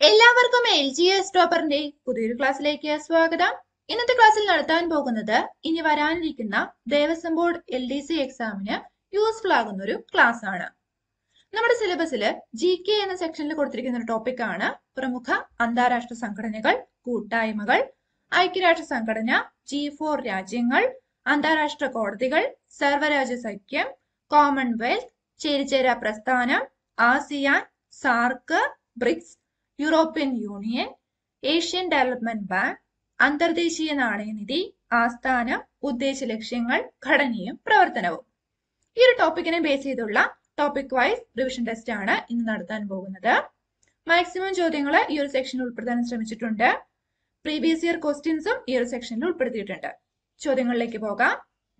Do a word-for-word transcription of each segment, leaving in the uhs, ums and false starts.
എല്ലാവർക്കും L G സ്റ്റോപ്പറിന്റെ പുതിയൊരു ക്ലാസ്സിലേക്ക് സ്വാഗതം. ഇന്നത്തെ ക്ലാസ്സിൽ നടത്താൻ പോകുന്നത് ഇനി വരാനിരിക്കുന്ന Devaswom board L D C എക്സാമിന് യൂസ്ഫുൾ ആകുന്ന ഒരു ക്ലാസ് ആണ്. നമ്മുടെ സിലബസിൽ ജി കെ എന്ന സെക്ഷനിൽ കൊടുത്തിരിക്കുന്ന ഒരു ടോപ്പിക് ആണ് പ്രമുഖ അന്താരാഷ്ട്ര സംഘടനകൾ, കൂട്ടായ്മകൾ, ഐക്യരാഷ്ട്ര സംഘടന, ജി ഫോർ രാജ്യങ്ങൾ, അന്താരാഷ്ട്ര കോടതികൾ, സർവ്വരാജ്യ സഖ്യം, കോമൺവെൽത്ത്, ചേരിചേരാ പ്രസ്ഥാനം, ASEAN, SAARC, BRICS, European Union, Asian Development Bank, അന്തർദേശീയ നാണയനിധി, ആസ്ഥാനം, ഉദ്ദേശ ലക്ഷ്യങ്ങൾ, ഘടനയും പ്രവർത്തനവും. ഈ ഒരു ടോപ്പിക്കിനെ ബേസ് ചെയ്തുള്ള ടോപ്പിക് വൈസ് റിവിഷൻ ടെസ്റ്റ് ആണ് ഇന്ന് നടത്താൻ പോകുന്നത്. മാക്സിമം ചോദ്യങ്ങൾ ഈ ഒരു സെക്ഷനിൽ ഉൾപ്പെടുത്താൻ ശ്രമിച്ചിട്ടുണ്ട്. പ്രീവിയസ് ഇയർ ക്വസ്റ്റ്യൻസും ഈ ഒരു സെക്ഷനിൽ ഉൾപ്പെടുത്തിയിട്ടുണ്ട്. ചോദ്യങ്ങളിലേക്ക് പോകാം.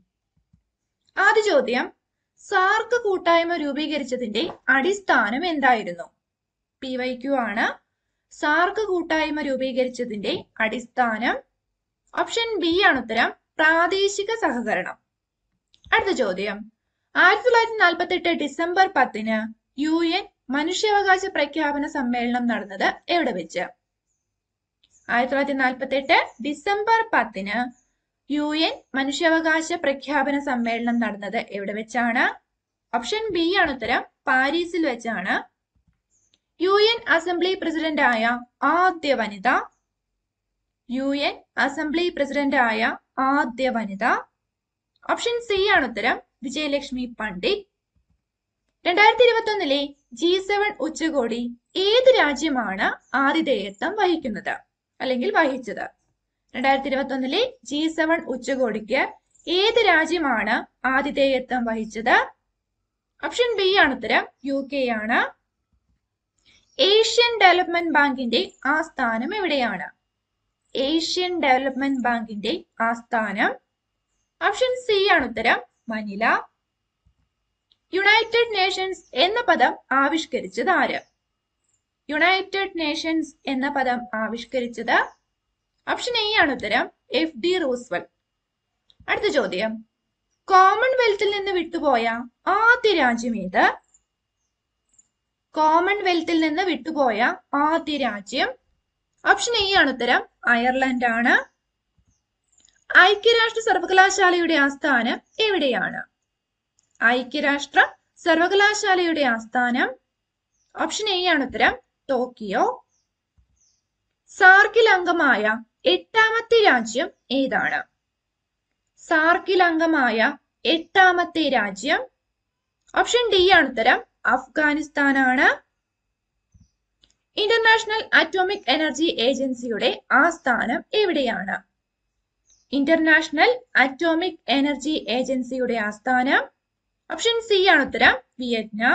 ആദ്യ ചോദ്യം, സാർക്ക് കൂട്ടായ്മ രൂപീകരിച്ചതിന്റെ അടിസ്ഥാനം എന്തായിരുന്നു? പി വൈ ക്യു ആണ്. സാർക്ക് കൂട്ടായ്മ രൂപീകരിച്ചതിന്റെ അടിസ്ഥാനം ഓപ്ഷൻ ബി ആണ് ഉത്തരം, പ്രാദേശിക സഹകരണം. അടുത്ത ചോദ്യം, ആയിരത്തി തൊള്ളായിരത്തി നാൽപ്പത്തി എട്ട് ഡിസംബർ പത്തിന് യു എൻ മനുഷ്യാവകാശ പ്രഖ്യാപന സമ്മേളനം നടന്നത് എവിടെ വെച്ച്? ആയിരത്തി തൊള്ളായിരത്തി നാൽപ്പത്തി എട്ട് ഡിസംബർ പത്തിന് യു എൻ മനുഷ്യാവകാശ പ്രഖ്യാപന സമ്മേളനം നടന്നത് എവിടെ വെച്ചാണ്? ഓപ്ഷൻ ബി ആണ് ഉത്തരം, പാരീസിൽ വെച്ചാണ്. യു എൻ അസംബ്ലി പ്രസിഡന്റ് ആയ ആദ്യ വനിത? യു എൻ അസംബ്ലി പ്രസിഡന്റ് ആയ ആദ്യ വനിത ഓപ്ഷൻ സി ആണ് ഉത്തരം, വിജയലക്ഷ്മി പണ്ഡിറ്റ്. രണ്ടായിരത്തി ഇരുപത്തി ഒന്നിലെ ജി സെവൻ ഉച്ചകോടി ഏത് രാജ്യമാണ് ആതിഥേയത്വം വഹിക്കുന്നത് അല്ലെങ്കിൽ വഹിച്ചത്? രണ്ടായിരത്തി ഇരുപത്തി ഒന്നിലെ ജി സെവൻ ഉച്ചകോടിക്ക് ഏത് രാജ്യമാണ് ആതിഥേയത്വം വഹിച്ചത്? ഓപ്ഷൻ ബി ആണ് ഉത്തരം, യു കെ ആണ്. ഏഷ്യൻ ഡെവലപ്മെന്റ് ബാങ്കിന്റെ ആസ്ഥാനം എവിടെയാണ്? ഏഷ്യൻ ഡെവലപ്മെന്റ് ബാങ്കിന്റെ ആസ്ഥാനം ഓപ്ഷൻ സി ആണ് ഉത്തരം, മനില. യുണൈറ്റഡ് നേഷൻസ് എന്ന പദം ആവിഷ്കരിച്ചത് ആര്? യുണൈറ്റഡ് നേഷൻസ് എന്ന പദം ആവിഷ്കരിച്ചത് ഓപ്ഷൻ എ ആണ് ഉത്തരം, എഫ് ഡി റൂസ്വെൽറ്റ്. അടുത്ത ചോദ്യം, കോമൺവെൽത്തിൽ നിന്ന് വിട്ടുപോയ ആദ്യ രാജ്യം ഏത്? കോമൺവെൽത്തിൽ നിന്ന് വിട്ടുപോയ ആദ്യ രാജ്യം ഓപ്ഷൻ എ ആണ് ഉത്തരം, അയർലൻഡ് ആണ്. ഐക്യരാഷ്ട്ര സർവകലാശാലയുടെ ആസ്ഥാനം എവിടെയാണ്? ഐക്യരാഷ്ട്ര സർവകലാശാലയുടെ ആസ്ഥാനം ഓപ്ഷൻ എ ആണ് ഉത്തരം, ടോക്കിയോ. സാർക്കിൽ അംഗമായ എട്ടാമത്തെ രാജ്യം ഏതാണ്? സാർക്കിൽ അംഗമായ എട്ടാമത്തെ രാജ്യം ഓപ്ഷൻ ഡി ആണ് ഉത്തരം, അഫ്ഗാനിസ്ഥാനാണ്. ഇന്റർനാഷണൽ അറ്റോമിക് എനർജി ഏജൻസിയുടെ ആസ്ഥാനം എവിടെയാണ്? ഇന്റർനാഷണൽ അറ്റോമിക് എനർജി ഏജൻസിയുടെ ആസ്ഥാനം ഓപ്ഷൻ സി ആണ് ഉത്തരം, വിയറ്റ്നാം.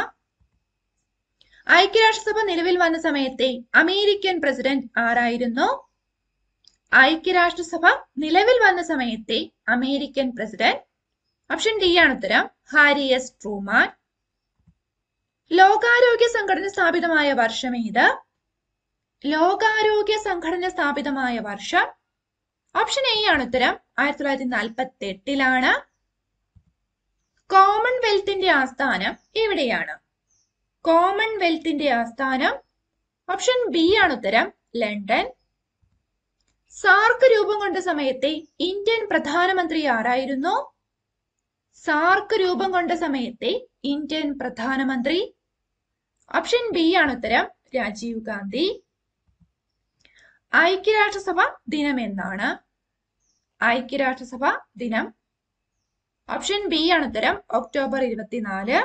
ഐക്യരാഷ്ട്രസഭ നിലവിൽ വന്ന സമയത്തെ അമേരിക്കൻ പ്രസിഡന്റ് ആരായിരുന്നു? ഐക്യരാഷ്ട്രസഭ നിലവിൽ വന്ന സമയത്തെ അമേരിക്കൻ പ്രസിഡന്റ് ഓപ്ഷൻ ഡി ആണ് ഉത്തരം, ഹാരി എസ് ട്രൂമാൻ. ലോകാരോഗ്യ സംഘടന സ്ഥാപിതമായ വർഷം ഏത്? ലോകാരോഗ്യ സംഘടന സ്ഥാപിതമായ വർഷം ഓപ്ഷൻ എ ആണ് ഉത്തരം, ആയിരത്തി തൊള്ളായിരത്തി നാൽപ്പത്തി എട്ടിലാണ്. കോമൺവെൽത്തിന്റെ ആസ്ഥാനം എവിടെയാണ്? കോമൺവെൽത്തിന്റെ ആസ്ഥാനം ഓപ്ഷൻ ബി ആണ് ഉത്തരം, ലണ്ടൻ. സാർക്ക് രൂപം കൊണ്ട സമയത്തെ ഇന്ത്യൻ പ്രധാനമന്ത്രി ആരായിരുന്നു? സാർക്ക് രൂപം കൊണ്ട സമയത്തെ ഇന്ത്യൻ പ്രധാനമന്ത്രി ഓപ്ഷൻ ബി ആണ് ഉത്തരം, രാജീവ് ഗാന്ധി. ഐക്യരാഷ്ട്രസഭ ദിനം എന്നാണ്? ഐക്യരാഷ്ട്രസഭ ദിനം ഓപ്ഷൻ ബി ആണ് ഉത്തരം, ഒക്ടോബർ ഇരുപത്തിനാല്.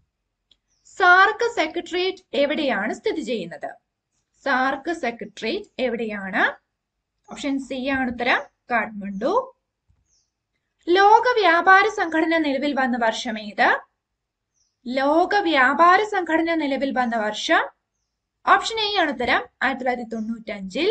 സാർക്ക് സെക്രട്ടേറിയറ്റ് എവിടെയാണ് സ്ഥിതി ചെയ്യുന്നത്? സാർക്ക് സെക്രട്ടേറിയറ്റ് എവിടെയാണ്? ഓപ്ഷൻ സി ആണ് ഉത്തരം, കാഠ്മണ്ഡു. ലോക വ്യാപാര സംഘടന നിലവിൽ വന്ന വർഷം ഏത്? ലോക വ്യാപാര സംഘടന നിലവിൽ വന്ന വർഷം ഓപ്ഷൻ എ ആണ് ഉത്തരം, ആയിരത്തി തൊള്ളായിരത്തി തൊണ്ണൂറ്റി അഞ്ചിൽ.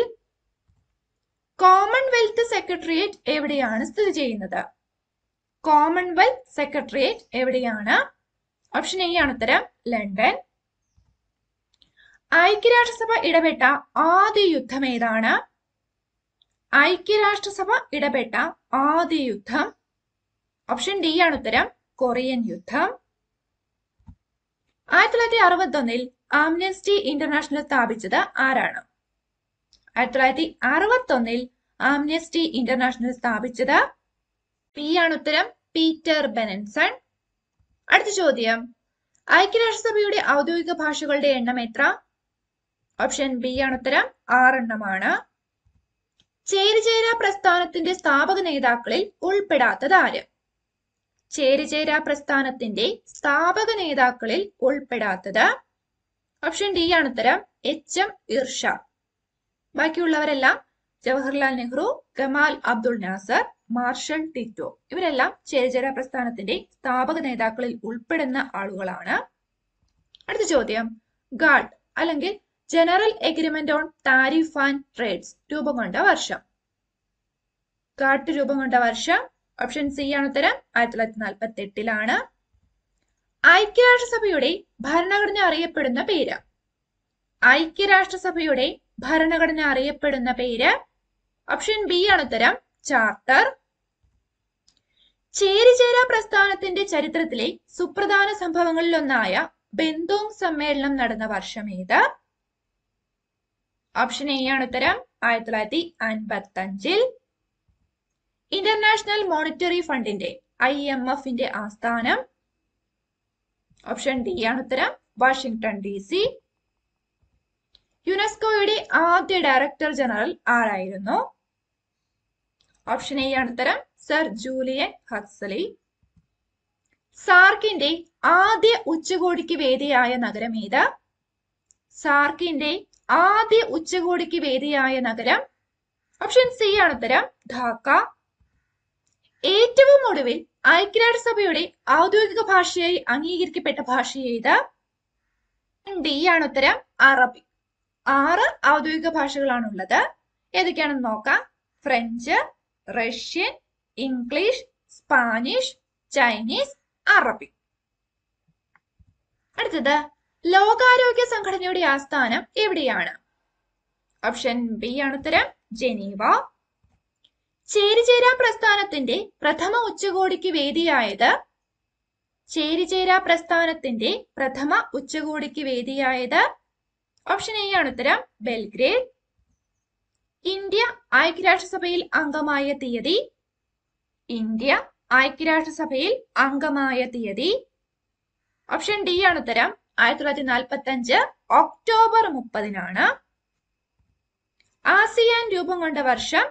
കോമൺവെൽത്ത് സെക്രട്ടേറിയറ്റ് എവിടെയാണ് സ്ഥിതി ചെയ്യുന്നത്? കോമൺവെൽത്ത് സെക്രട്ടേറിയറ്റ് എവിടെയാണ്? ഓപ്ഷൻ എ ആണ് ഉത്തരം, ലണ്ടൻ. ഐക്യരാഷ്ട്രസഭ ഇടപെട്ട ആദ്യ യുദ്ധം ഏതാണ്? ഐക്യരാഷ്ട്രസഭ ഇടപെട്ട ആദ്യ യുദ്ധം ഓപ്ഷൻ ഡി ആണ് ഉത്തരം, കൊറിയൻ യുദ്ധം. ആയിരത്തി തൊള്ളായിരത്തി അറുപത്തി ഒന്നിൽ ആംനസ്റ്റി ഇന്റർനാഷണൽ സ്ഥാപിച്ചത് ആരാണ്? ആയിരത്തി തൊള്ളായിരത്തി അറുപത്തി ഒന്നിൽ ആംനസ്റ്റി ഇന്റർനാഷണൽ സ്ഥാപിച്ചത്? പി ആണ് ഉത്തരം, പീറ്റർ ബെനൻസൺ. അടുത്ത ചോദ്യം, ഐക്യരാഷ്ട്രസഭയുടെ ഔദ്യോഗിക ഭാഷകളുടെ എണ്ണം എത്ര? ഓപ്ഷൻ ബി ആണ് ഉത്തരം, ആറെണ്ണമാണ്. ചേരിചേരാ പ്രസ്ഥാനത്തിന്റെ സ്ഥാപക നേതാക്കളിൽ ഉൾപ്പെടാത്തത് ആര്? ചേരിചേരാ പ്രസ്ഥാനത്തിന്റെ സ്ഥാപക നേതാക്കളിൽ ഉൾപ്പെടാത്തത്? ഓപ്ഷൻ ഡി ആണ് ഉത്തരം, എച്ച് എം ഇർഷാദ്. ബാക്കിയുള്ളവരെല്ലാം Jawaharlal Nehru, Gamal Abdul Nasser, Marshal Tito, ഇവരെല്ലാം ചേരിചേരാ പ്രസ്ഥാനത്തിന്റെ സ്ഥാപക നേതാക്കളിൽ ഉൾപ്പെടുന്ന ആളുകളാണ്. അടുത്ത ചോദ്യം, ഗാഡ് അല്ലെങ്കിൽ general agreement on tariff and trades രൂപം കൊണ്ട വർഷം? ഗാഡ് രൂപം കൊണ്ട വർഷം? ഓപ്ഷൻ സി ആണ് ഉത്തരം, ആയിരത്തി തൊള്ളായിരത്തി നാൽപ്പത്തി എട്ടിലാണ്. ഐക്യരാഷ്ട്രസഭയുടെ ഭരണഘടന അറിയപ്പെടുന്ന പേര്? ഐക്യരാഷ്ട്രസഭയുടെ ഭരണഘടന അറിയപ്പെടുന്ന പേര്? ഓപ്ഷൻ ബി ആണ് ഉത്തരം, ചാർട്ടർ. ചേരിചേരാ പ്രസ്ഥാനത്തിന്റെ ചരിത്രത്തിലെ സുപ്രധാന സംഭവങ്ങളിലൊന്നായ ബെന്തോങ് സമ്മേളനം നടന്ന വർഷം ഏത്? ഓപ്ഷൻ എ ആണ് ഉത്തരം, ആയിരത്തി തൊള്ളായിരത്തി അൻപത്തി അഞ്ചിൽ. ഇന്റർനാഷണൽ മോണിറ്ററി ഫണ്ടിന്റെ ഐ എം എഫിന്റെ ആസ്ഥാനം? ഓപ്ഷൻ ഡി ആണ് ഉത്തരം, വാഷിംഗ്ടൺ ഡി സി. യുനെസ്കോയുടെ ആദ്യ ഡയറക്ടർ ജനറൽ ആരായിരുന്നു? ഓപ്ഷൻ എ ആണ് ഉത്തരം, സർ ജൂലിയൻ ഹക്സലി. സാർക്കിന്റെ ആദ്യ ഉച്ചകോടിക്ക് വേദിയായ നഗരം ഏത്? സാർക്കിന്റെ ആദ്യ ഉച്ചകോടിക്ക് വേദിയായ നഗരം? ഓപ്ഷൻ സി ആണ് ഉത്തരം, ധാക്ക. ഏറ്റവും ഒടുവിൽ ഐക്യരാഷ്ട്രസഭയുടെ ഔദ്യോഗിക ഭാഷയായി അംഗീകരിക്കപ്പെട്ട ഭാഷ ഏത്? ഡി ആണ് ഉത്തരം, അറബി. ആറ് ഔദ്യോഗിക ഭാഷകളാണുള്ളത്. ഏതൊക്കെയാണെന്ന് നോക്കാം. French, Russian, English, Spanish, Chinese, അറബി. അടുത്തത്, ലോകാരോഗ്യ സംഘടനയുടെ ആസ്ഥാനം എവിടെയാണ്? ഓപ്ഷൻ ബി ആണ് ഉത്തരം, ജനീവ. ചേരിചേരാ പ്രസ്ഥാനത്തിന്റെ പ്രഥമ ഉച്ചകോടിക്ക് വേദിയായത്? ചേരിചേരാ പ്രസ്ഥാനത്തിന്റെ പ്രഥമ ഉച്ചകോടിക്ക് വേദിയായത്? ഓപ്ഷൻ എ ആണ് ഉത്തരം, ബെൽഗ്രേഡ്. ഇന്ത്യ ഐക്യരാഷ്ട്രസഭയിൽ അംഗമായ തീയതി? ഇന്ത്യ ഐക്യരാഷ്ട്രസഭയിൽ അംഗമായ തീയതി? ഓപ്ഷൻ ഡി ആണ് ഉത്തരം, ആയിരത്തി തൊള്ളായിരത്തി നാൽപ്പത്തി അഞ്ച് ഒക്ടോബർ മുപ്പതിനാണ്. ആസിയാൻ രൂപം കൊണ്ട വർഷം?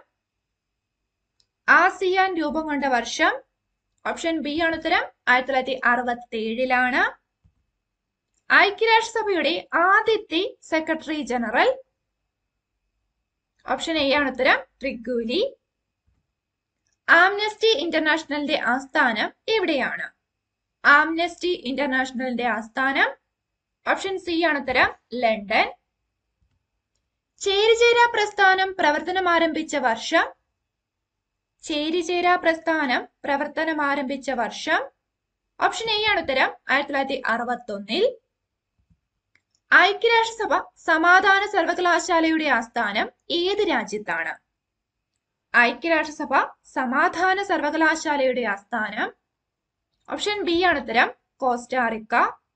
ആസിയാൻ രൂപം കൊണ്ട വർഷം? ഓപ്ഷൻ ബി ആണ് ഉത്തരം, ആയിരത്തി തൊള്ളായിരത്തി അറുപത്തി ഏഴിലാണ്. ഐക്യരാഷ്ട്രസഭയുടെ ആദ്യത്തെ സെക്രട്ടറി ജനറൽ? ഓപ്ഷൻ എ ആണ് ഉത്തരം, ട്രിഗൂലി. ആംനസ്റ്റി ഇന്റർനാഷണലിന്റെ ആസ്ഥാനം എവിടെയാണ്? ആംനസ്റ്റി ഇന്റർനാഷണലിന്റെ ആസ്ഥാനം? ഓപ്ഷൻ സി ആണ് ഉത്തരം, ലണ്ടൻ. ചേരിചേരാ പ്രസ്ഥാനം പ്രവർത്തനം ആരംഭിച്ച വർഷം? ചേരിചേരാ പ്രസ്ഥാനം പ്രവർത്തനം ആരംഭിച്ച വർഷം? ഓപ്ഷൻ എ ആണ് ഉത്തരം, ആയിരത്തി തൊള്ളായിരത്തി അറുപത്തി ഒന്നിൽ. ഐക്യരാഷ്ട്രസഭ സമാധാന സർവകലാശാലയുടെ ആസ്ഥാനം ഏത് രാജ്യത്താണ്? ഐക്യരാഷ്ട്രസഭ സമാധാന സർവകലാശാലയുടെ ആസ്ഥാനം? ഓപ്ഷൻ ബി ആണ് ഉത്തരം, കോസ്റ്റാറിക്ക.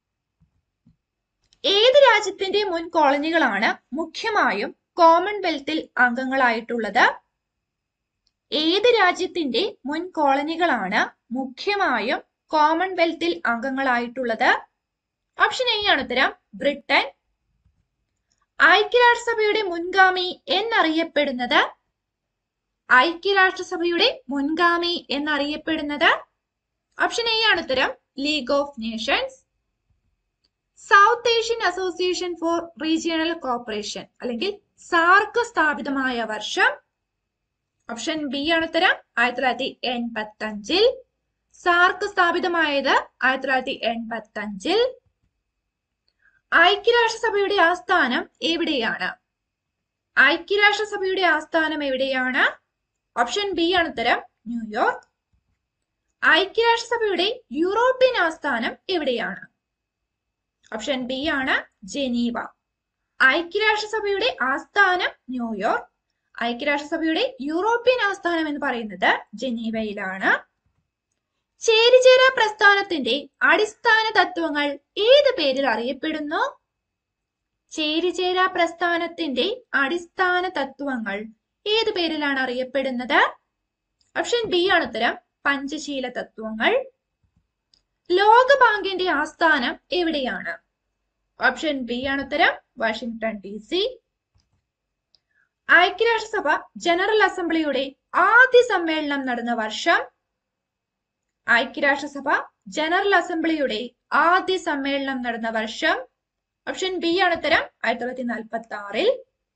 ഏത് രാജ്യത്തിന്റെ മുൻ കോളനികളാണ് മുഖ്യമായും കോമൺവെൽത്തിൽ അംഗങ്ങളായിട്ടുള്ളത്? ഏത് രാജ്യത്തിന്റെ മുൻ കോളനികളാണ് മുഖ്യമായും കോമൺവെൽത്തിൽ അംഗങ്ങളായിട്ടുള്ളത്? ഓപ്ഷൻ എ ആണ് ഉത്തരം, ബ്രിട്ടൻ. ഐക്യരാഷ്ട്രസഭയുടെ മുൻഗാമി എന്നറിയപ്പെടുന്നത്? ഐക്യരാഷ്ട്രസഭയുടെ മുൻഗാമി എന്നറിയപ്പെടുന്നത്? ഓപ്ഷൻ എ ആണ് ഉത്തരം, League of Nations. South Asian Association for Regional Cooperation അല്ലെങ്കിൽ സാർക്ക് സ്ഥാപിതമായ വർഷം? ഓപ്ഷൻ ബി ആണ് ഉത്തരം, ആയിരത്തി തൊള്ളായിരത്തി എൺപത്തി അഞ്ചിൽ. സാർക്ക് സ്ഥാപിതമായത് ആയിരത്തി തൊള്ളായിരത്തി എൺപത്തി അഞ്ചിൽ. ഐക്യരാഷ്ട്രസഭയുടെ ആസ്ഥാനം എവിടെയാണ്? ഐക്യരാഷ്ട്രസഭയുടെ ആസ്ഥാനം എവിടെയാണ്? ഓപ്ഷൻ ബി ആണ് ഉത്തരം, ന്യൂയോർക്ക്. ഐക്യരാഷ്ട്രസഭയുടെ യൂറോപ്യൻ ആസ്ഥാനം എവിടെയാണ്? ഓപ്ഷൻ ബി ആണ്, ജനീവ. ഐക്യരാഷ്ട്രസഭയുടെ ആസ്ഥാനം ന്യൂയോർക്ക്. ഐക്യരാഷ്ട്രസഭയുടെ യൂറോപ്യൻ ആസ്ഥാനം എന്ന് പറയുന്നത് ജനീവയിലാണ്. ചേരിചേരാ പ്രസ്ഥാനത്തിന്റെ അടിസ്ഥാന തത്വങ്ങൾ ഏത് പേരിൽ അറിയപ്പെടുന്നു? ചേരിചേരാ പ്രസ്ഥാനത്തിന്റെ അടിസ്ഥാന തത്വങ്ങൾ ഏത് പേരിലാണ് അറിയപ്പെടുന്നത്? ഓപ്ഷൻ ബി ആണ് ഉത്തരം, പഞ്ചശീല തത്വങ്ങൾ. ലോകബാങ്കിന്റെ ആസ്ഥാനം എവിടെയാണ്? ഓപ്ഷൻ ബി ആണ് ഉത്തരം, വാഷിംഗ്ടൺ ഡി സി. ഐക്യരാഷ്ട്രസഭ ജനറൽ അസംബ്ലിയുടെ ആദ്യ സമ്മേളനം നടന്ന വർഷം? ഐക്യരാഷ്ട്രസഭ ജനറൽ അസംബ്ലിയുടെ ആദ്യ സമ്മേളനം നടന്ന വർഷം? ഓപ്ഷൻ ബി ആണ് ഉത്തരം, ആയിരത്തി തൊള്ളായിരത്തി നാൽപ്പത്തി ആറിൽ.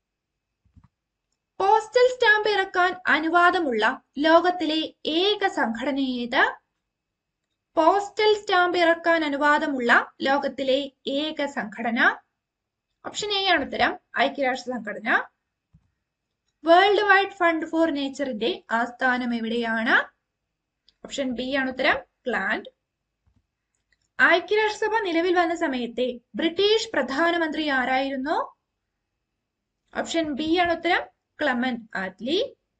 പോസ്റ്റൽ സ്റ്റാമ്പ് ഇറക്കാൻ അനുവാദമുള്ള ലോകത്തിലെ ഏക സംഘടന ഏത്? പോസ്റ്റൽ സ്റ്റാമ്പ് ഇറക്കാൻ അനുവാദമുള്ള ലോകത്തിലെ ഏക സംഘടന? ഓപ്ഷൻ എ ആണ് ഉത്തരം, ഐക്യരാഷ്ട്ര സംഘടന. വേൾഡ് വൈഡ് ഫണ്ട് ഫോർ നേച്ചറിന്റെ ആസ്ഥാനം എവിടെയാണ്? ഓപ്ഷൻ ബി ആണ് ഉത്തരം, ക്ലാൻഡ്. ഐക്യരാഷ്ട്രസഭ നിലവിൽ വന്ന സമയത്തെ ബ്രിട്ടീഷ് പ്രധാനമന്ത്രി ആരായിരുന്നു? ഓപ്ഷൻ ബി ആണ് ഉത്തരം, ക്ലെമന്റ് ആറ്റ്ലി.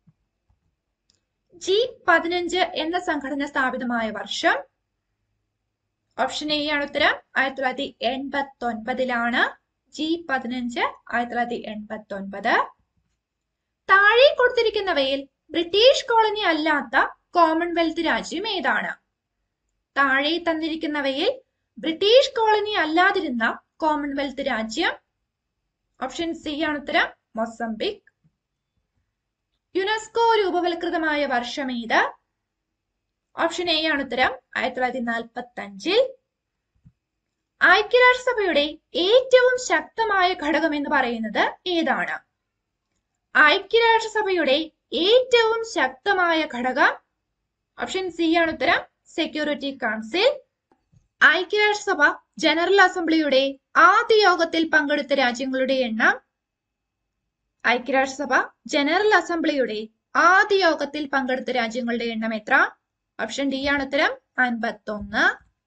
ജി പതിനഞ്ച് എന്ന സംഘടന സ്ഥാപിതമായ വർഷം? ഓപ്ഷൻ എ ആണ് ഉത്തരം, ആയിരത്തി തൊള്ളായിരത്തി എൺപത്തി ഒൻപതിലാണ് ജി പതിനഞ്ച് ആയിരത്തി തൊള്ളായിരത്തി എൺപത്തി ഒൻപത്. താഴെ കൊടുത്തിരിക്കുന്നവയിൽ ബ്രിട്ടീഷ് കോളനി അല്ലാത്ത കോമൺവെൽത്ത് രാജ്യം ഏതാണ്? താഴെ തന്നിരിക്കുന്നവയിൽ ബ്രിട്ടീഷ് കോളനി അല്ലാതിരുന്ന കോമൺവെൽത്ത് രാജ്യം? ഓപ്ഷൻ സി ആണ് ഉത്തരം, മൊസംബിക്. യുനെസ്കോ രൂപവൽകൃതമായ വർഷം ഏത്? ഓപ്ഷൻ എ ആണ് ഉത്തരം, ആയിരത്തി തൊള്ളായിരത്തി നാൽപ്പത്തി അഞ്ചിൽ. ഐക്യരാഷ്ട്രസഭയുടെ ഏറ്റവും ശക്തമായ ഘടകം എന്ന് പറയുന്നത് ഏതാണ്? ഐക്യരാഷ്ട്രസഭയുടെ ഏറ്റവും ശക്തമായ ഘടകം? ഓപ്ഷൻ സി ആണ് ഉത്തരം, സെക്യൂരിറ്റി കൗൺസിൽ. ഐക്യരാഷ്ട്രസഭ ജനറൽ അസംബ്ലിയുടെ ആദ്യ യോഗത്തിൽ പങ്കെടുത്ത രാജ്യങ്ങളുടെ എണ്ണം? ഐക്യരാഷ്ട്രസഭ ജനറൽ അസംബ്ലിയുടെ ആദ്യ യോഗത്തിൽ പങ്കെടുത്ത രാജ്യങ്ങളുടെ എണ്ണം എത്ര? ഓപ്ഷൻ ഡി ആണ് ഉത്തരം, അൻപത്തി ഒന്ന്.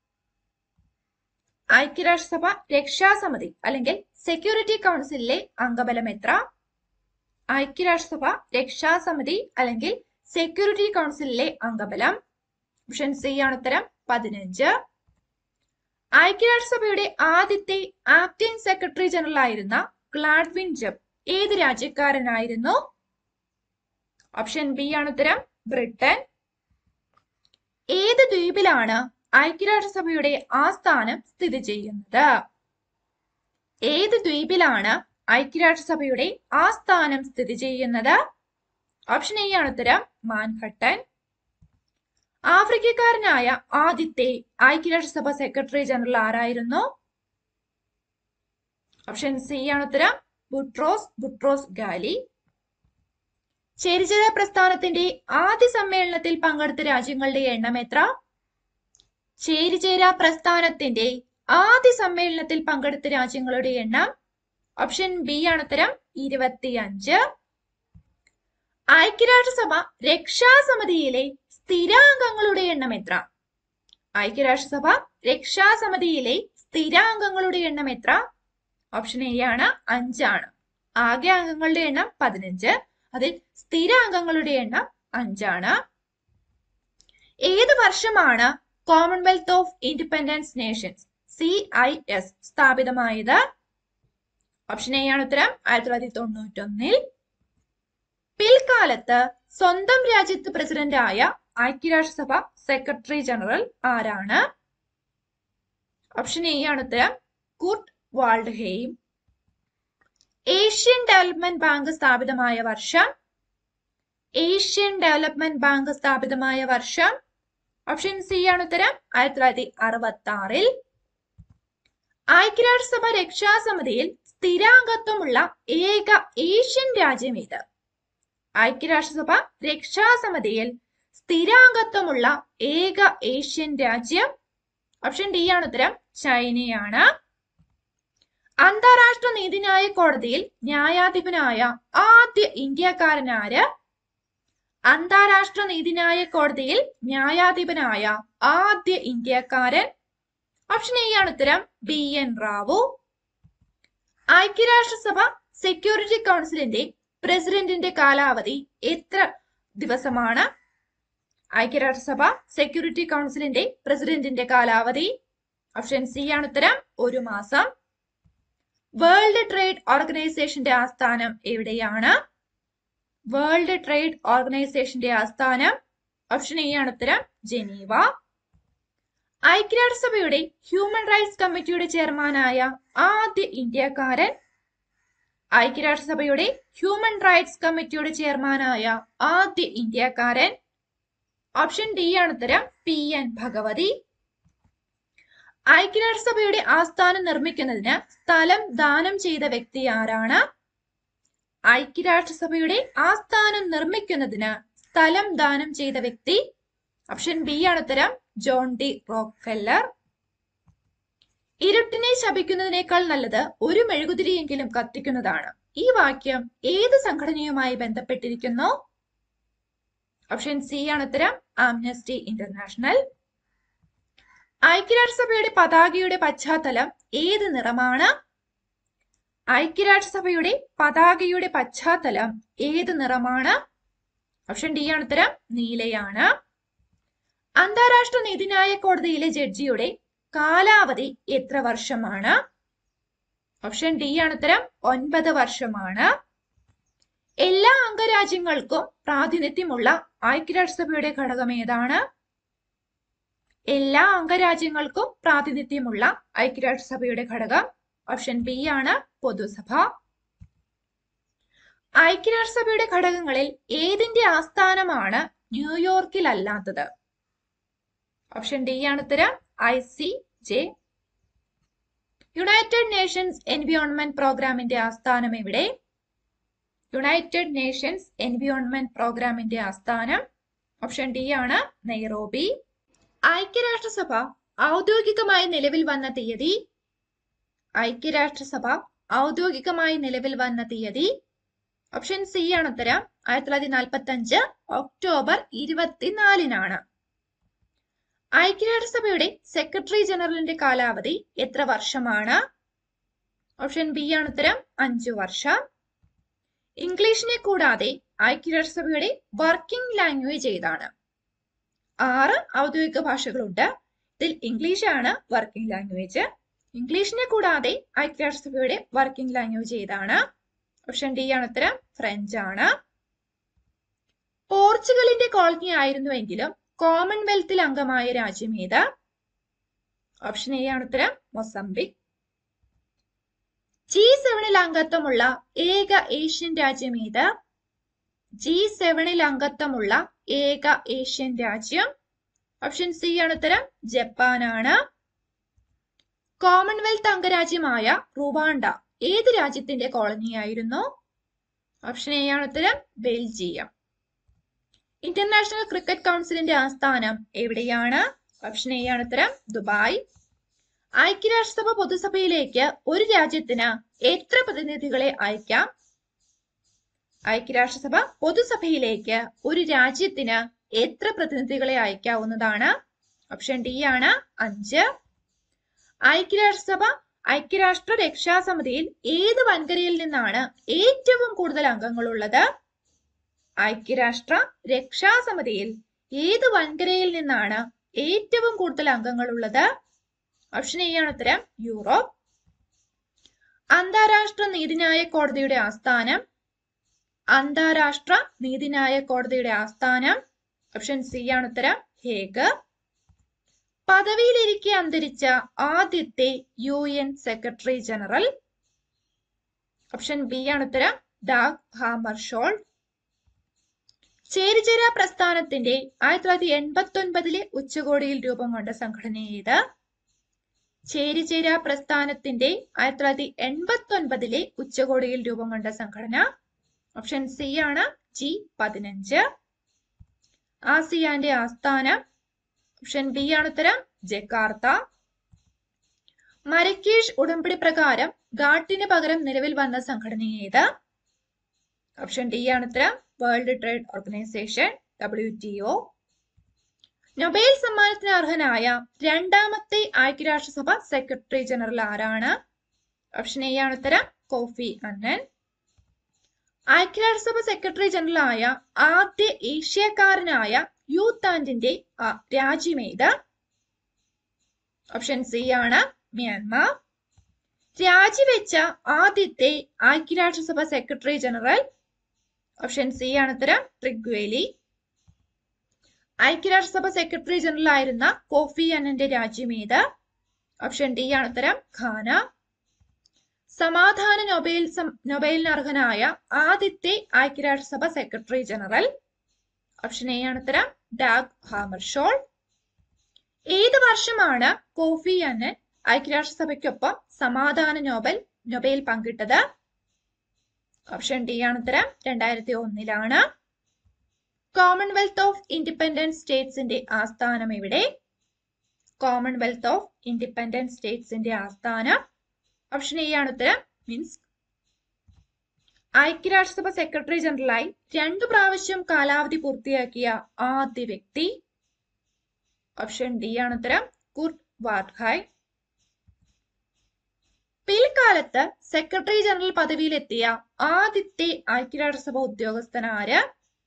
ഐക്യരാഷ്ട്രസഭ രക്ഷാസമിതി അല്ലെങ്കിൽ സെക്യൂരിറ്റി കൗൺസിലിലെ അംഗബലം എത്ര? ഐക്യരാഷ്ട്രസഭ രക്ഷാസമിതി അല്ലെങ്കിൽ സെക്യൂരിറ്റി കൗൺസിലിലെ അംഗബലം? ഓപ്ഷൻ സി ആണ് ഉത്തരം, പതിനഞ്ച്. ഐക്യരാഷ്ട്രസഭയുടെ ആദ്യത്തെ ആക്ടിംഗ് സെക്രട്ടറി ജനറൽ ആയിരുന്ന ഗ്ലാഡ്വിൻ ജബ് ഏത് രാജ്യക്കാരനായിരുന്നു? ഓപ്ഷൻ ബി ആണ് ഉത്തരം, ബ്രിട്ടൻ. ഏത് ദ്വീപിലാണ് ഐക്യരാഷ്ട്രസഭയുടെ ആസ്ഥാനം സ്ഥിതി ചെയ്യുന്നത്? ഏത് ദ്വീപിലാണ് ഐക്യരാഷ്ട്രസഭയുടെ ആസ്ഥാനം സ്ഥിതി ചെയ്യുന്നത്? ഓപ്ഷൻ എ ആണ് ഉത്തരം, മാൻഹട്ടൻ. ആഫ്രിക്കക്കാരനായ ആദ്യത്തെ ഐക്യരാഷ്ട്രസഭ സെക്രട്ടറി ജനറൽ ആരായിരുന്നു? ഓപ്ഷൻ സി ആണ് ഉത്തരം, ബുട്രോസ് ബുട്രോസ് ഗാലി. ചേരിചേരാ പ്രസ്ഥാനത്തിന്റെ ആദ്യ സമ്മേളനത്തിൽ പങ്കെടുത്ത രാജ്യങ്ങളുടെ എണ്ണം എത്ര? ചേരിചേരാ പ്രസ്ഥാനത്തിന്റെ ആദ്യ സമ്മേളനത്തിൽ പങ്കെടുത്ത രാജ്യങ്ങളുടെ എണ്ണം? ഓപ്ഷൻ ബി ആണ് ഉത്തരം, ഇരുപത്തിയഞ്ച്. ഐക്യരാഷ്ട്രസഭ രക്ഷാസമിതിയിലെ സ്ഥിരാംഗങ്ങളുടെ എണ്ണം എത്ര? ഐക്യരാഷ്ട്രസഭ രക്ഷാസമിതിയിലെ സ്ഥിരാംഗങ്ങളുടെ എണ്ണം എത്ര? ഓപ്ഷൻ എ ആണ്, അഞ്ചാണ്. ആകെ അംഗങ്ങളുടെ എണ്ണം പതിനഞ്ച്, അതിൽ സ്ഥിരാംഗങ്ങളുടെ എണ്ണം അഞ്ചാണ്. ഏത് വർഷമാണ് Commonwealth of Independence Nations C I S സ്ഥാപിതമായത്? ഓപ്ഷൻ എ ആണ് ഉത്തരം, ആയിരത്തി തൊള്ളായിരത്തി തൊണ്ണൂറ്റി ഒന്നിൽ. പിൽക്കാലത്ത് സ്വന്തം രാജ്യത്ത് പ്രസിഡന്റായ ഐക്യരാഷ്ട്രസഭ സെക്രട്ടറി ജനറൽ ആരാണ്? ഓപ്ഷൻ എ ആണ് ഉത്തരം, Kurt Waldheim. Asian Development Bank സ്ഥാപിതമായ വർഷം? ഏഷ്യൻ ഡെവലപ്മെന്റ് ബാങ്ക് സ്ഥാപിതമായ വർഷം? ഓപ്ഷൻ സി ആണ് ഉത്തരം, ആയിരത്തി തൊള്ളായിരത്തി അറുപത്തി ആറിൽ. ഐക്യരാഷ്ട്രസഭ രക്ഷാസമിതിയിൽ സ്ഥിരാംഗത്വമുള്ള ഏക ഏഷ്യൻ രാജ്യം ഏത്? ഐക്യരാഷ്ട്രസഭ രക്ഷാസമിതിയിൽ സ്ഥിരാംഗത്വമുള്ള ഏക ഏഷ്യൻ രാജ്യം? ഓപ്ഷൻ ഡി ആണ് ഉത്തരം, ചൈനയാണ്. അന്താരാഷ്ട്ര നീതിന്യായ കോടതിയിൽ ന്യായാധിപനായ ആദ്യ ഇന്ത്യക്കാരനാര്? അന്താരാഷ്ട്ര നീതിന്യായ കോടതിയിൽ ന്യായാധിപനായ ആദ്യ ഇന്ത്യക്കാരൻ? ഓപ്ഷൻ എ ആണ് ഉത്തരം, ബി എൻ റാവു. ഐക്യരാഷ്ട്രസഭ സെക്യൂരിറ്റി കൗൺസിലിന്റെ പ്രസിഡന്റിന്റെ കാലാവധി എത്ര ദിവസമാണ്? ഐക്യരാഷ്ട്രസഭ സെക്യൂരിറ്റി കൗൺസിലിന്റെ പ്രസിഡന്റിന്റെ കാലാവധി? ഓപ്ഷൻ സി ആണ് ഉത്തരം, ഒരു മാസം. വേൾഡ് ട്രേഡ് ഓർഗനൈസേഷന്റെ ആസ്ഥാനം എവിടെയാണ്? വേൾഡ് ട്രേഡ് ഓർഗനൈസേഷന്റെ ആസ്ഥാനം ഓപ്ഷൻ എ ആണ് ഉത്തരം ജനീവ. ഐക്യരാഷ്ട്രസഭയുടെ ഹ്യൂമൻ റൈറ്റ്സ് കമ്മിറ്റിയുടെ ചെയർമാനായ ആദ്യ ഇന്ത്യക്കാരൻ? ഐക്യരാഷ്ട്രസഭയുടെ ഹ്യൂമൻ റൈറ്റ്സ് കമ്മിറ്റിയുടെ ചെയർമാനായ ആദ്യ ഇന്ത്യക്കാരൻ ഓപ്ഷൻ ഡി ആണ് ഉത്തരം പി എൻ ഭഗവതി. ഐക്യരാഷ്ട്രസഭയുടെ ആസ്ഥാനം നിർമ്മിക്കുന്നതിന് സ്ഥലം ദാനം ചെയ്ത വ്യക്തി ആരാണ്? ഐക്യരാഷ്ട്രസഭയുടെ ആസ്ഥാനം നിർമ്മിക്കുന്നതിന് സ്ഥലം ദാനം ചെയ്ത വ്യക്തി ഓപ്ഷൻ ബി ആണ് ഉത്തരം ജോൺ ഡി റോക്ക്ഫെല്ലർ. ഇരുട്ടിനെ ശപിക്കുന്നതിനേക്കാൾ നല്ലത് ഒരു മെഴുകുതിരിയെങ്കിലും കത്തിക്കുന്നതാണ്. ഈ വാക്യം ഏത് സംഘടനയുമായി ബന്ധപ്പെട്ടിരിക്കുന്നു? ഓപ്ഷൻ സി ആണ് ഉത്തരം ആംനസ്റ്റി ഇന്റർനാഷണൽ. ഐക്യരാഷ്ട്രസഭയുടെ പതാകയുടെ പശ്ചാത്തലം ഏത് നിറമാണ്? ഐക്യരാഷ്ട്രസഭയുടെ പതാകയുടെ പശ്ചാത്തലം ഏത് നിറമാണ്? ഓപ്ഷൻ ഡി ആണ് ഉത്തരം നീലയാണ്. അന്താരാഷ്ട്ര നീതിന്യായ കോടതിയിലെ ജഡ്ജിയുടെ കാലാവധി എത്ര വർഷമാണ്? ഓപ്ഷൻ ഡി ആണ് ഉത്തരം ഒൻപത് വർഷമാണ്. എല്ലാ അംഗരാജ്യങ്ങൾക്കും പ്രാതിനിധ്യമുള്ള ഐക്യരാഷ്ട്രസഭയുടെ ഘടകം ഏതാണ്? എല്ലാ അംഗരാജ്യങ്ങൾക്കും പ്രാതിനിധ്യമുള്ള ഐക്യരാഷ്ട്രസഭയുടെ ഘടകം ഓപ്ഷൻ ബി ആണ് പൊതുസഭ. ഐക്യരാഷ്ട്രസഭയുടെ ഘടകങ്ങളിൽ ഏതിന്റെ ആസ്ഥാനമാണ് ന്യൂയോർക്കിൽ അല്ലാത്തത്? ഓപ്ഷൻ ഡി ആണ് ഉത്തരം I C J. United Nations environment പ്രോഗ്രാമിന്റെ ആസ്ഥാനം എവിടെ? യുണൈറ്റഡ് നേഷൻസ് എൻവിയോൺമെന്റ് പ്രോഗ്രാമിന്റെ ആസ്ഥാനം ഓപ്ഷൻ ഡി ആണ് നൈറോബി. ഐക്യരാഷ്ട്രസഭ ഔദ്യോഗികമായി നിലവിൽ വന്ന തീയതി? ഐക്യരാഷ്ട്രസഭ ഔദ്യോഗികമായി നിലവിൽ വന്ന തീയതി ഓപ്ഷൻ സി ആണ് ഉത്തരം ആയിരത്തി തൊള്ളായിരത്തി നാൽപ്പത്തി അഞ്ച് ഒക്ടോബർ ഇരുപത്തിനാലിനാണ്. ഐക്യരാഷ്ട്രസഭയുടെ സെക്രട്ടറി ജനറലിന്റെ കാലാവധി എത്ര വർഷമാണ്? ഓപ്ഷൻ ബി ആണ് ഉത്തരം അഞ്ചു വർഷം. ഇംഗ്ലീഷിനെ കൂടാതെ ഐക്യരാഷ്ട്രസഭയുടെ വർക്കിംഗ് ലാംഗ്വേജ് ഏതാണ്? ആറ് ഔദ്യോഗിക ഭാഷകളുണ്ട്. ഇതിൽ ഇംഗ്ലീഷാണ് വർക്കിംഗ് ലാംഗ്വേജ്. ഇംഗ്ലീഷിനെ കൂടാതെ ഐക്യരാഷ്ട്രസഭയുടെ വർക്കിംഗ് ലാംഗ്വേജ് ഏതാണ്? ഓപ്ഷൻ ഡി ആണ് ഉത്തരം ഫ്രഞ്ച് ആണ്. പോർച്ചുഗലിന്റെ കോളനി ആയിരുന്നുവെങ്കിലും കോമൺവെൽത്തിൽ അംഗമായ രാജ്യം ഏത്? ഓപ്ഷൻ എ ആണ് ഉത്തരം മൊസംബിക്. ജി സെവനിൽ അംഗത്വമുള്ള ഏക ഏഷ്യൻ രാജ്യം ഏത്? ജി സെവനിൽ അംഗത്വമുള്ള ഏക ഏഷ്യൻ രാജ്യം ഓപ്ഷൻ സി ആണ് ഉത്തരം ജപ്പാനാണ്. കോമൺവെൽത്ത് അംഗരാജ്യമായ റുവാണ്ട ഏത് രാജ്യത്തിന്റെ കോളനിയായിരുന്നു? ഓപ്ഷൻ എ ആണ് ഉത്തരം ബെൽജിയം. ഇന്റർനാഷണൽ ക്രിക്കറ്റ് കൗൺസിലിന്റെ ആസ്ഥാനം എവിടെയാണ്? ഓപ്ഷൻ എ ആണ് ഉത്തരം ദുബായ്. ഐക്യരാഷ്ട്രസഭ പൊതുസഭയിലേക്ക് ഒരു രാജ്യത്തിന് എത്ര പ്രതിനിധികളെ അയക്കാം? ഐക്യരാഷ്ട്രസഭ പൊതുസഭയിലേക്ക് ഒരു രാജ്യത്തിന് എത്ര പ്രതിനിധികളെ അയക്കാവുന്നതാണ്? ഓപ്ഷൻ ഡി ആണ് അഞ്ച്. ഐക്യരാഷ്ട്രസഭ ഐക്യരാഷ്ട്ര രക്ഷാസമിതിയിൽ ഏത് വൻകരയിൽ നിന്നാണ് ഏറ്റവും കൂടുതൽ അംഗങ്ങളുള്ളത്? ഐക്യരാഷ്ട്ര രക്ഷാസമിതിയിൽ ഏത് വൻകരയിൽ നിന്നാണ് ഏറ്റവും കൂടുതൽ അംഗങ്ങളുള്ളത്? ഓപ്ഷൻ എ ആണ് ഉത്തരം യൂറോപ്പ്. അന്താരാഷ്ട്ര നീതിന്യായ കോടതിയുടെ ആസ്ഥാനം? അന്താരാഷ്ട്ര നീതിന്യായ കോടതിയുടെ ആസ്ഥാനം ഓപ്ഷൻ സി ആണ് ഉത്തരം ഹേഗ്. പദവിയിലിരിക്കെ അന്തരിച്ച ആദ്യത്തെ U N secretary general? Option B ആണ് ഉത്തരം ഡാഗ് ഹാമർഷോൾഡ്. ചേരിചേര പ്രസ്ഥാനത്തിന്റെ ആയിരത്തി തൊള്ളായിരത്തി എൺപത്തി ഒൻപതിലെ ഉച്ചകോടിയിൽ രൂപം കൊണ്ട സംഘടന ഏത്? ചേരിചേര പ്രസ്ഥാനത്തിന്റെ ആയിരത്തി തൊള്ളായിരത്തി എൺപത്തി ഒൻപതിലെ ഉച്ചകോടിയിൽ രൂപം കൊണ്ട സംഘടന ഓപ്ഷൻ സി ആണ് ജി പതിനഞ്ച്. ആസിയാന്റെ ആസ്ഥാനം ഓപ്ഷൻ ബി ആണ് ഉത്തരം ജക്കാർത്ത. മരക്കേഷ് ഉടമ്പടി പ്രകാരം ഗാട്ടിന് പകരം നിലവിൽ വന്ന സംഘടന ഏത്? ഓപ്ഷൻ ഡി ആണ് ഉത്തരം World Trade Organization W T O. Nobel സമ്മാനത്തിന് അർഹനായ രണ്ടാമത്തെ ഐക്യരാഷ്ട്രസഭ സെക്രട്ടറി ജനറൽ ആരാണ്? ഓപ്ഷൻ എ ആണ് ഉത്തരം കോഫി അന്നൻ. ഐക്യരാഷ്ട്രസഭ സെക്രട്ടറി ജനറൽ ആയ ആദ്യ ഏഷ്യക്കാരനായ യൂത്താൻഡിന്റെ രാജ്യമേത്? ഓപ്ഷൻ സി ആണ് മ്യാൻമാർ. രാജിവെച്ച ആദ്യത്തെ ഐക്യരാഷ്ട്രസഭ സെക്രട്ടറി ജനറൽ? ഓപ്ഷൻ സി ആണ് ഉത്തരം, ട്രിഗ്വേലി. ഐക്യരാഷ്ട്രസഭ സെക്രട്ടറി ജനറൽ ആയിരുന്ന കോഫി അന്നന്റെ രാജ്യം ഏത്? ഓപ്ഷൻ ഡി ആണ് ഉത്തരം, ഘാന. സമാധാന നൊബേൽ നൊബേലിന് അർഹനായ ആദ്യത്തെ ഐക്യരാഷ്ട്രസഭ സെക്രട്ടറി ജനറൽ? ഓപ്ഷൻ എ ആണ് ഉത്തരം, ഡാഗ് ഹാമർഷോൾഡ്. ഏത് വർഷമാണ് കോഫി അന്നൻ ഐക്യരാഷ്ട്രസഭയ്ക്കൊപ്പം സമാധാന നോബൽ നൊബേൽ പങ്കിട്ടത്? ഓപ്ഷൻ ഡി ആണ് ഉത്തരം, രണ്ടായിരത്തി ഒന്നിലാണ്. കോമൺവെൽത്ത് ഓഫ് ഇൻഡിപെൻഡന്റ് സ്റ്റേറ്റ്സിന്റെ ആസ്ഥാനം എവിടെ? കോമൺവെൽത്ത് ഓഫ് ഇൻഡിപെൻഡന്റ് സ്റ്റേറ്റ്സിന്റെ ആസ്ഥാനം? ഓപ്ഷൻ എ ആണ് ഉത്തരം, മിൻസ്ക്. ഐക്യരാഷ്ട്രസഭ സെക്രട്ടറി ജനറലായി രണ്ടു പ്രാവശ്യം കാലാവധി പൂർത്തിയാക്കിയ ആദ്യ വ്യക്തി? ഓപ്ഷൻ ഡി ആണ് ഉത്തരം, കുർട്ട് വാർഡ്ഹായ്. പിൽക്കാലത്ത് സെക്രട്ടറി ജനറൽ പദവിയിലെത്തിയ ആദ്യത്തെ ഐക്യരാഷ്ട്രസഭ ഉദ്യോഗസ്ഥൻ ആര്?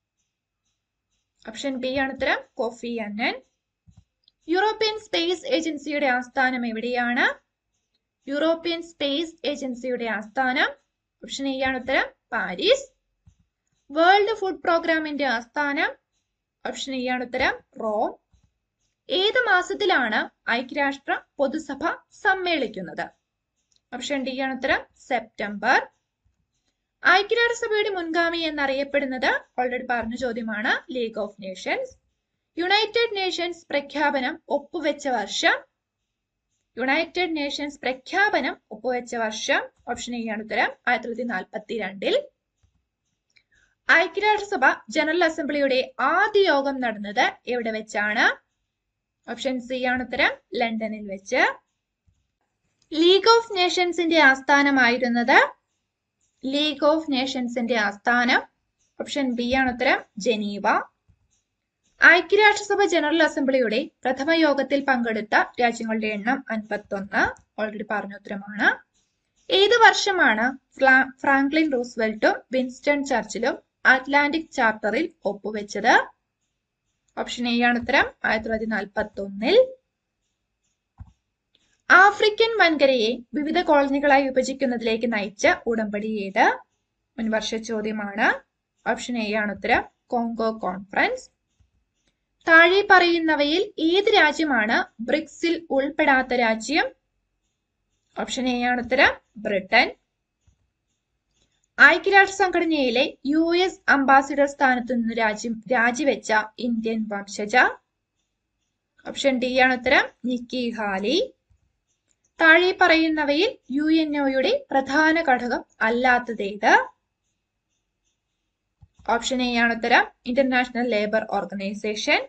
ഓപ്ഷൻ ബി ആണ് ഉത്തരം, കോഫി അന്നൻ. യൂറോപ്യൻ സ്പേസ് ഏജൻസിയുടെ ആസ്ഥാനം എവിടെയാണ്? യൂറോപ്യൻ സ്പേസ് ഏജൻസിയുടെ ആസ്ഥാനം? ഓപ്ഷൻ എ ആണ് ഉത്തരം, പാരീസ്. വേൾഡ് ഫുഡ് പ്രോഗ്രാമിന്റെ ആസ്ഥാനം? ഓപ്ഷൻ എ ആണ് ഉത്തരം, റോം. ഏത് മാസത്തിലാണ് ഐക്യരാഷ്ട്ര പൊതുസഭ സമ്മേളിക്കുന്നത്? ഓപ്ഷൻ ഡി ആണ് ഉത്തരം, സെപ്റ്റംബർ. ഐക്യരാഷ്ട്രസഭയുടെ മുൻഗാമി എന്നറിയപ്പെടുന്നത് ഓൾറെഡി പറഞ്ഞ ചോദ്യമാണ്, League of Nations. United Nations പ്രഖ്യാപനം ഒപ്പുവെച്ച വർഷം? യുണൈറ്റഡ് നേഷൻസ് പ്രഖ്യാപനം ഒപ്പുവെച്ച വർഷം? ഓപ്ഷൻ എ ആണ് ഉത്തരം, ആയിരത്തി തൊള്ളായിരത്തി നാൽപ്പത്തി രണ്ടിൽ. ഐക്യരാഷ്ട്രസഭ ജനറൽ അസംബ്ലിയുടെ ആദ്യ യോഗം നടന്നത് എവിടെ വെച്ചാണ്? ഓപ്ഷൻ സി ആണ് ഉത്തരം, ലണ്ടനിൽ വെച്ച്. ലീഗ് ഓഫ് നേഷൻസിന്റെ ആസ്ഥാനമായിരുന്നത്? ലീഗ് ഓഫ് നേഷൻസിന്റെ ആസ്ഥാനം? ഓപ്ഷൻ ബി ആണ് ഉത്തരം, ജനീവ. ഐക്യരാഷ്ട്രസഭ ജനറൽ അസംബ്ലിയുടെ പ്രഥമ യോഗത്തിൽ പങ്കെടുത്ത രാജ്യങ്ങളുടെ എണ്ണം അൻപത്തി ഒന്ന്. ഓൾറെഡി പറഞ്ഞ ഉത്തരമാണ്. ഏത് വർഷമാണ് ഫ്രാങ്ക്ലിൻ റൂസ്വെൽറ്റും വിൻസ്റ്റൺ ചർച്ചിലും അറ്റ്ലാന്റിക് ചാർട്ടറിൽ ഒപ്പുവെച്ചത്? ഓപ്ഷൻ എ ആണ് ഉത്തരം, ആയിരത്തി തൊള്ളായിരത്തി നാൽപ്പത്തി ഒന്നിൽ. ആഫ്രിക്കൻ വൻകരയെ വിവിധ കോളനികളായി വിഭജിക്കുന്നതിലേക്ക് നയിച്ച ഉടമ്പടി ഏത്? മുൻവർഷ ചോദ്യമാണ്. ഓപ്ഷൻ എ ആണ് ഉത്തരം, കോങ്കോ കോൺഫറൻസ്. താഴെ പറയുന്നവയിൽ ഏത് രാജ്യമാണ് ബ്രിക്സിൽ ഉൾപ്പെടാത്ത രാജ്യം? ഓപ്ഷൻ എ ആണ് ഉത്തരം, ബ്രിട്ടൻ. ഐക്യരാഷ്ട്ര സംഘടനയിലെ യു എസ് അംബാസിഡർ സ്ഥാനത്തു നിന്ന് രാജ്യം രാജിവെച്ച ഇന്ത്യൻ വംശജ? ഓപ്ഷൻ ഡി ആണ് ഉത്തരം, നിക്കി ഹാലി. താഴെ പറയുന്നവയിൽ യു എൻ ഒയുടെ പ്രധാന ഘടകം അല്ലാത്തതേത്? ഓപ്ഷൻ എ ആണ് ഉത്തരം, ഇന്റർനാഷണൽ ലേബർ ഓർഗനൈസേഷൻ.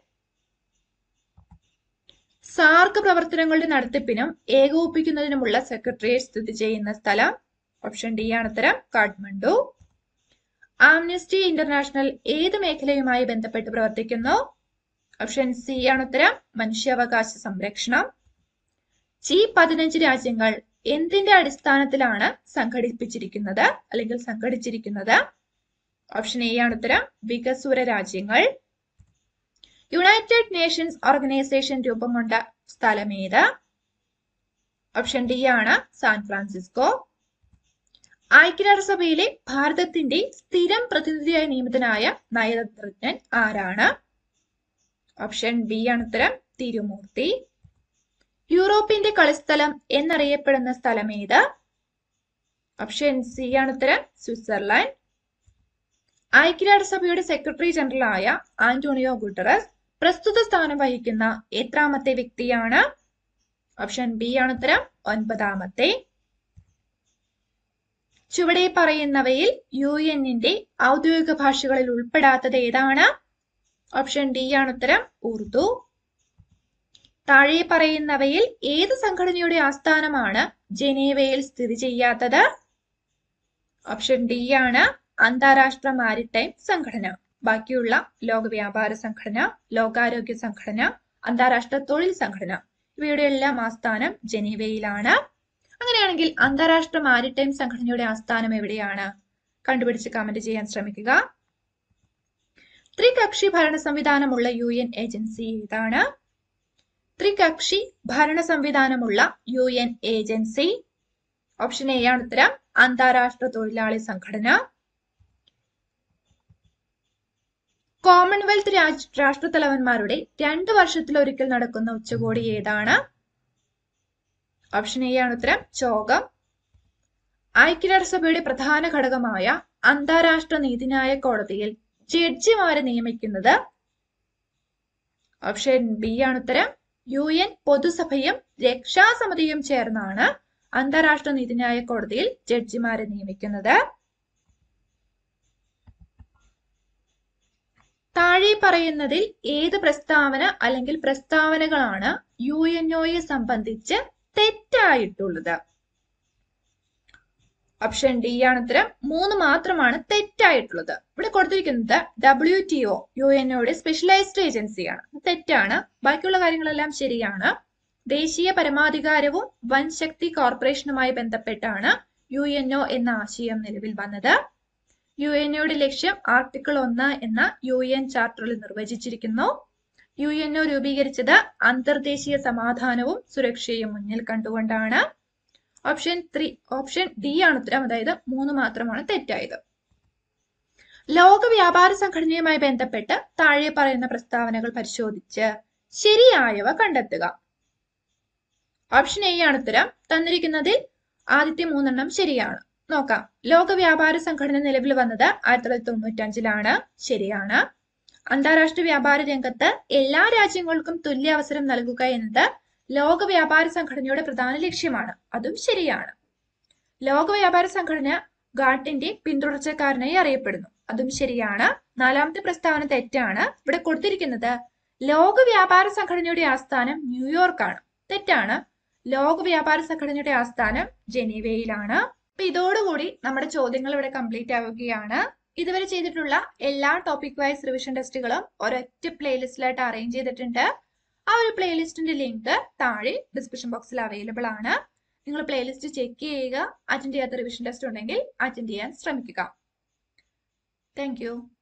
സാർക്ക് പ്രവർത്തനങ്ങളുടെ നടത്തിപ്പിനും ഏകോപിപ്പിക്കുന്നതിനുമുള്ള സെക്രട്ടേറിയറ്റ് സ്ഥിതി ചെയ്യുന്ന സ്ഥലം? ഓപ്ഷൻ ഡി ആണ് ഉത്തരം, കാഠ്മണ്ഡു. ആംനസ്റ്റി ഇന്റർനാഷണൽ ഏത് മേഖലയുമായി ബന്ധപ്പെട്ട് പ്രവർത്തിക്കുന്നു? ഓപ്ഷൻ സി ആണ് ഉത്തരം, മനുഷ്യാവകാശ സംരക്ഷണം. ജി പതിനഞ്ച് രാജ്യങ്ങൾ എന്തിന്റെ അടിസ്ഥാനത്തിലാണ് സംഘടിപ്പിച്ചിരിക്കുന്നത് അല്ലെങ്കിൽ സംഘടിച്ചിരിക്കുന്നത്? ഓപ്ഷൻ എ ആണ് ഉത്തരം, വികസ്വര രാജ്യങ്ങൾ. യുണൈറ്റഡ് നേഷൻസ് ഓർഗനൈസേഷൻ രൂപം കൊണ്ട സ്ഥലമേത്? ഓപ്ഷൻ ഡി ആണ്, സാൻ ഫ്രാൻസിസ്കോ. ഐക്യരാഷ്ട്രസഭയിലെ ഭാരതത്തിന്റെ സ്ഥിരം പ്രതിനിധിയായി നിയമിതനായ നയതന്ത്രജ്ഞൻ ആരാണ്? ഓപ്ഷൻ ബി ആണ് ഉത്തരം, തിരുമൂർത്തി. യൂറോപ്പിന്റെ കളിസ്ഥലം എന്നറിയപ്പെടുന്ന സ്ഥലമേത്? ഓപ്ഷൻ സി ആണ് ഉത്തരം, സ്വിറ്റ്സർലാൻഡ്. ഐക്യരാഷ്ട്രസഭയുടെ സെക്രട്ടറി ജനറലായ ആന്റോണിയോ ഗുട്ടറസ് പ്രസ്തുത സ്ഥാനം വഹിക്കുന്ന എത്രാമത്തെ വ്യക്തിയാണ്? ഓപ്ഷൻ ബി ആണ് ഉത്തരം, ഒൻപതാമത്തെ. ചുവടെ പറയുന്നവയിൽ യു എന്നിന്റെ ഔദ്യോഗിക ഭാഷകളിൽ ഉൾപ്പെടാത്തത് ഏതാണ്? ഓപ്ഷൻ ഡി ആണ് ഉത്തരം, ഉറുദു. താഴെ പറയുന്നവയിൽ ഏത് സംഘടനയുടെ ആസ്ഥാനമാണ് ജനീവയിൽ സ്ഥിതി ചെയ്യാത്തത്? ഓപ്ഷൻ ഡി ആണ്, അന്താരാഷ്ട്ര മാരിടൈം സംഘടന. ബാക്കിയുള്ള ലോക വ്യാപാര സംഘടന, ലോകാരോഗ്യ സംഘടന, അന്താരാഷ്ട്ര തൊഴിൽ സംഘടന ഇവയുടെ എല്ലാം ആസ്ഥാനം ജനീവയിലാണ്. അങ്ങനെയാണെങ്കിൽ അന്താരാഷ്ട്ര മാരിടൈം സംഘടനയുടെ ആസ്ഥാനം എവിടെയാണ്? കണ്ടുപിടിച്ച് കമന്റ് ചെയ്യാൻ ശ്രമിക്കുക. ത്രികക്ഷി ഭരണ സംവിധാനമുള്ള യു എൻ ഏജൻസി ഏതാണ്? ത്രികക്ഷി ഭരണ സംവിധാനമുള്ള U N agency? Option A ആണ് ഉത്തരം. അന്താരാഷ്ട്ര തൊഴിലാളി സംഘടന. കോമൺവെൽത്ത് രാജ് രാഷ്ട്രത്തലവന്മാരുടെ രണ്ടു വർഷത്തിലൊരിക്കൽ നടക്കുന്ന ഉച്ചകോടി ഏതാണ്? ഓപ്ഷൻ എ ആണ് ഉത്തരം. ചോഗം. ഐക്യരാഷ്ട്രസഭയുടെ പ്രധാന ഘടകമായ അന്താരാഷ്ട്ര നീതിന്യായ കോടതിയിൽ ജഡ്ജിമാരെ നിയമിക്കുന്നത്? ഓപ്ഷൻ ബി ആണ് ഉത്തരം. യു എൻ പൊതുസഭയും രക്ഷാസമിതിയും ചേർന്നാണ് അന്താരാഷ്ട്ര നീതിന്യായ കോടതിയിൽ ജഡ്ജിമാരെ നിയമിക്കുന്നത്. താഴെ പറയുന്നതിൽ ഏത് പ്രസ്താവന അല്ലെങ്കിൽ പ്രസ്താവനകളാണ് യു എൻ ഒയെ സംബന്ധിച്ച് തെറ്റായിട്ടുള്ളത്? ഓപ്ഷൻ ഡി ആണ് ഉത്തരം. മൂന്ന് മാത്രമാണ് തെറ്റായിട്ടുള്ളത്. ഇവിടെ കൊടുത്തിരിക്കുന്നത് W T O U N ഒയുടെ സ്പെഷ്യലൈസ്ഡ് ഏജൻസിയാണ്. തെറ്റാണ്. ബാക്കിയുള്ള കാര്യങ്ങളെല്ലാം ശരിയാണ്. ദേശീയ പരമാധികാരവും വൻശക്തി കോർപ്പറേഷനുമായി ബന്ധപ്പെട്ടാണ് യു എൻ ഒ എന്ന ആശയം നിലവിൽ വന്നത്. യു എൻ ഒയുടെ ലക്ഷ്യം ആർട്ടിക്കിൾ ഒന്ന് എന്ന യു എൻ ചാർട്ടറിൽ നിർവചിച്ചിരിക്കുന്നു. യു എൻ ഒ രൂപീകരിച്ചത് അന്തർദേശീയ സമാധാനവും സുരക്ഷയും മുന്നിൽ കണ്ടുകൊണ്ടാണ്. ഓപ്ഷൻ ത്രീ ഓപ്ഷൻ ഡി ആണ് ഉത്തരം. അതായത് മൂന്ന് മാത്രമാണ് തെറ്റായത്. ലോക വ്യാപാര സംഘടനയുമായി ബന്ധപ്പെട്ട് താഴെ പറയുന്ന പ്രസ്താവനകൾ പരിശോധിച്ച് ശരിയായവ കണ്ടെത്തുക. ഓപ്ഷൻ എ ആണ് ഉത്തരം. തന്നിരിക്കുന്നതിൽ ആദ്യത്തെ മൂന്നെണ്ണം ശരിയാണ്. നോക്കാം. ലോക വ്യാപാര സംഘടന നിലവിൽ വന്നത് ആയിരത്തി തൊള്ളായിരത്തി തൊണ്ണൂറ്റി അഞ്ചിലാണ്. ശരിയാണ്. അന്താരാഷ്ട്ര വ്യാപാര രംഗത്ത് എല്ലാ രാജ്യങ്ങൾക്കും തുല്യ അവസരം നൽകുക എന്നത് ലോക വ്യാപാര സംഘടനയുടെ പ്രധാന ലക്ഷ്യമാണ്. അതും ശരിയാണ്. ലോക വ്യാപാര സംഘടന ഗാട്ടിന്റെ പിന്തുടർച്ചക്കാരനായി അറിയപ്പെടുന്നു. അതും ശരിയാണ്. നാലാമത്തെ പ്രസ്താവന തെറ്റാണ്. ഇവിടെ കൊടുത്തിരിക്കുന്നത് ലോക വ്യാപാര സംഘടനയുടെ ആസ്ഥാനം ന്യൂയോർക്കാണ്. തെറ്റാണ്. ലോക വ്യാപാര സംഘടനയുടെ ആസ്ഥാനം ജനീവയിലാണ്. അപ്പൊ ഇതോടുകൂടി നമ്മുടെ ചോദ്യങ്ങൾ ഇവിടെ കംപ്ലീറ്റ് ആവുകയാണ്. ഇതുവരെ ചെയ്തിട്ടുള്ള എല്ലാ ടോപ്പിക് വൈസ് റിവിഷൻ ടെസ്റ്റുകളും ഒരൊറ്റ പ്ലേലിസ്റ്റിലായിട്ട് അറേഞ്ച് ചെയ്തിട്ടുണ്ട്. ആ ഒരു പ്ലേലിസ്റ്റിന്റെ ലിങ്ക് താഴെ ഡിസ്ക്രിപ്ഷൻ ബോക്സിൽ അവൈലബിൾ ആണ്. നിങ്ങൾ പ്ലേലിസ്റ്റ് ചെക്ക് ചെയ്യുക. അറ്റൻഡ് ചെയ്യാത്ത റിവിഷൻ ടെസ്റ്റ് ഉണ്ടെങ്കിൽ അറ്റൻഡ് ചെയ്യാൻ ശ്രമിക്കുക. Thank U.